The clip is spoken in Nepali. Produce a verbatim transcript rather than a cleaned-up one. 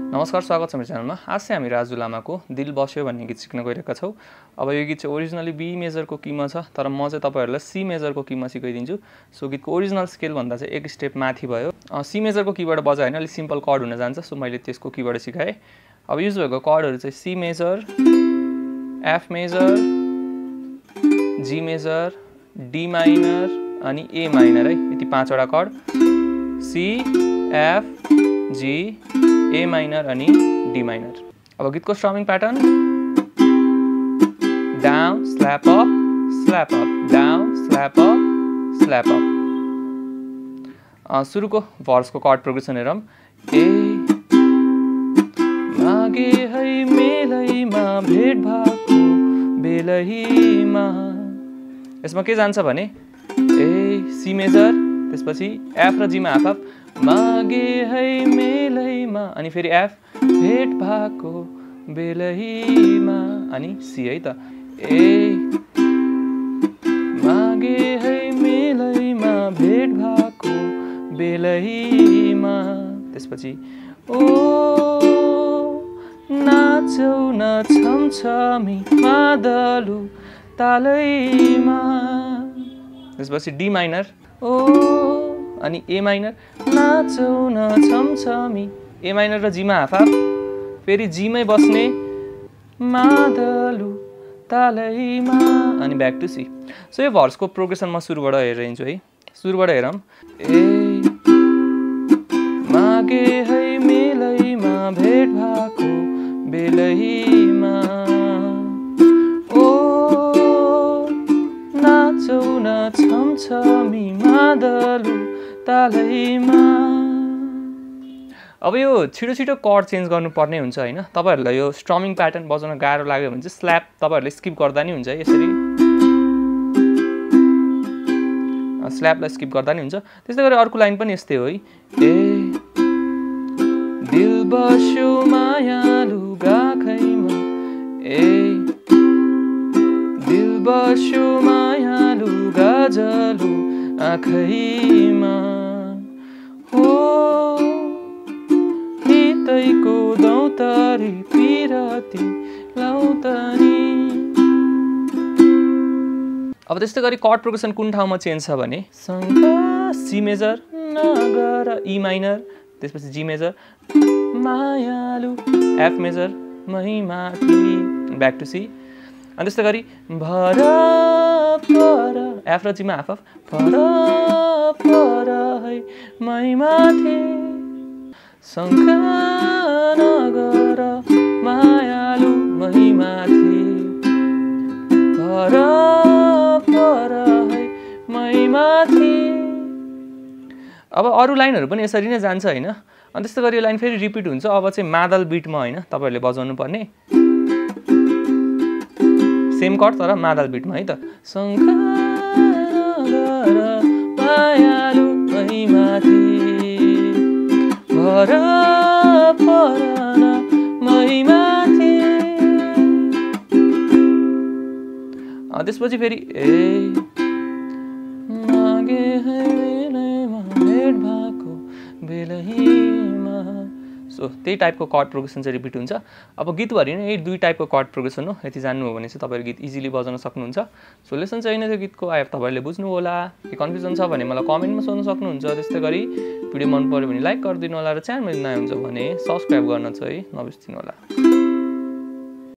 नमस्कार, स्वागत छ मेरो च्यानलमा। आज चाहिँ हामी राजु लामाको दिल बस्यो भन्ने गीत सिक्न गइरहेका छौँ। अब यो गीत चाहिँ ओरिजिनली बी मेजरको किमा छ, तर म चाहिँ तपाईहरुलाई सी मेजरको किमा सिकाइदिन्छु। सो गीतको ओरिजिनल स्केल भन्दा चाहिँ एक स्टेप माथि भयो। सी मेजरको कीबाट बजायो हैन, अलि सिम्पल कर्ड हुन जान्छ, सो मैले त्यसको कीबाट सिकाएँ। अब युज भएको कर्डहरु चाहिँ C major, F major, G major, D minor अनि ए माइनर है, यति पाँचवटा chord. C, F, G, A minor अनि डी माइनर। अब गीतको strumming pattern down slap up slap up down slap up slap up. सुरुको भर्सको कर्ड प्रोग्रेसन हेरौँ। ए मागे है मेलैमा भेट भएको बेलैमा, यसमा के जान्छ भने ए सी मेजर, त्यसपछि एफ र जी मा हाफ हाफ, मागे है मेलैमा अनि फेरि एफ भेट भएको बेलैमा अनि सी है त। ए मागे है मेलैमा भेट भएको बेलैमा, त्यसपछि ओ नाचौ न छमछमी मादलु तालैमा, त्यसपछि डी माइनर ओ अनि ए माइनर नाचौ न छमछमी, ए माइनर र जी मा हाफ हाफ, फेरि जी मै बस्ने मादलु तालैमा अनि ब्याक टु सी। सो यो भर्सको प्रोग्रेसन म सुरुबाट हेरेर हिँड्छु है। सुरुबाट हेरौँ। ए मागे है मेलैमा भेट भएको बेलैमा, ओ नाचौ न छमछमी मादलु तालैमा। अब यो छिटो छिटो कर्ड चेन्ज गर्नुपर्ने हुन्छ हैन। तपाईहरुलाई यो स्ट्रमिङ प्याटर्न बजाउन गाह्रो लाग्यो भने चाहिँ स्ल्याप तपाईहरुले स्किप गर्दा नि हुन्छ है, यसरी स्ल्यापलाई स्किप गर्दा नि हुन्छ। त्यस्तै गरी अर्को लाइन पनि यस्तै हो है। ए दिल बस्यो मायालु गाखैमा, ए दिल बस्यो मायालु गजलु आँखैमा, हो हितैको दौतरी पिरती लौतनी। अब त्यस्तै गरी कर्ड प्रोग्रेसन कुन ठाउँमा चेन्ज छ भने सी मेजर नगर ई माइनर, त्यसपछि जी मेजर मायालु एफ मेजर मै माथि ब्याक टु सी। अनि त्यस्तै गरी भर पर एफ र जी मा हाफ हाफ, भर पर है मै माथि शङ्का नगर मायालु मै माथि, भर पर है मै माथि। अब अरू लाइनहरू पनि यसरी नै जान्छ हैन। अनि त्यस्तै गरी यो लाइन फेरि रिपिट हुन्छ। अब चाहिँ मादल बिटमा हैन तपाईहरुले बजाउनु पर्ने, सेम कर्ड तर मादल बिटमा है त। शङ्का नगर मायालु मै माथि, भर पर मै माथि। त्यसपछि फेरि ए मागे है मेलैमा भेट भएको बेलैमा। सो त्यही टाइपको कर्ड प्रोग्रेसन चाहिँ रिपिट हुन्छ। अब गीतभरि नै यही दुई टाइपको कर्ड प्रोग्रेसन हो। यति जान्नु हो भने चाहिँ तपाईहरु गीत इजिली बजाउन सक्नुहुन्छ। सो लेसन चाहिँ हैन त्यो गीतको, आइ होप तपाईहरुले बुझ्नु होला। के कन्फ्युजन छ भने मलाई कमेन्टमा सोध्न सक्नुहुन्छ। त्यस्तै गरी भिडियो मन पर्यो भने लाइक गरिदिनु होला र च्यानलमा नयाँ हुन्छ भने सब्स्क्राइब गर्न चाहिँ नबिर्सिनु होला।